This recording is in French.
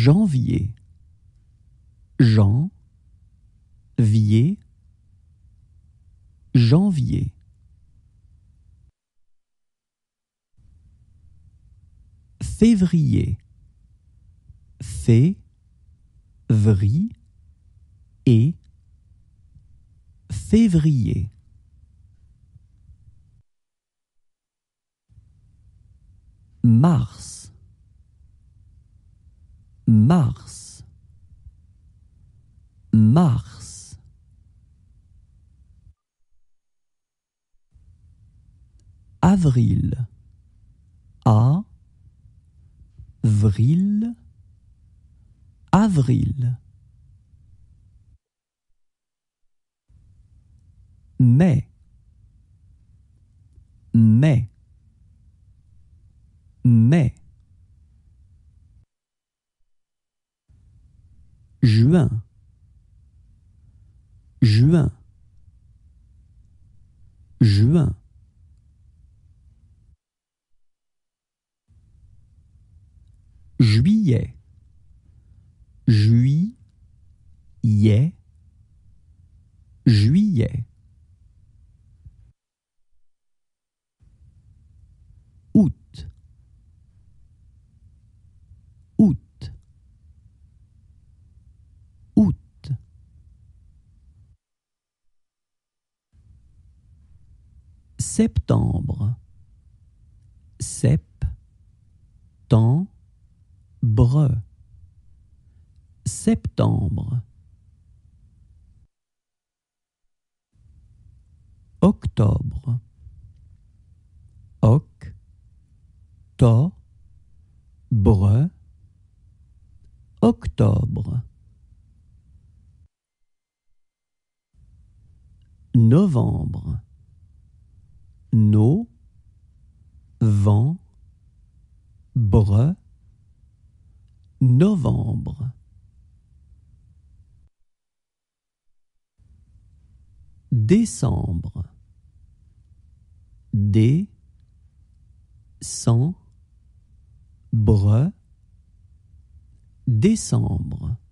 janvier, janvier, janvier. Février, février, février. Mars, mars, mars. Avril, avril, avril. Mai, mai, mai. Juin, juin, juin. Juillet, juillet, juillet. Août, août, août. Septembre, septembre, septembre. Octobre, octobre, octobre. Novembre, novembre. Décembre, décembre, décembre.